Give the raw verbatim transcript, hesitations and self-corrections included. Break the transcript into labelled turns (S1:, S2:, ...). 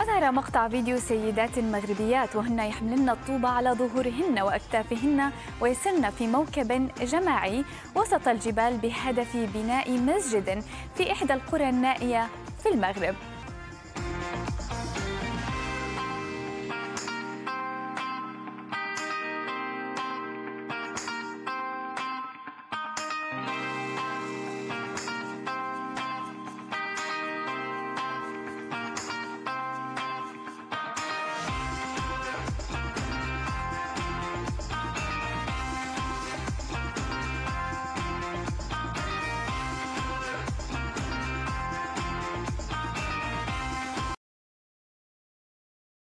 S1: أظهر مقطع فيديو سيدات مغربيات وهن يحملن الطوبة على ظهورهن وأكتافهن ويسرن في موكب جماعي وسط الجبال بهدف بناء مسجد في إحدى القرى النائية في المغرب.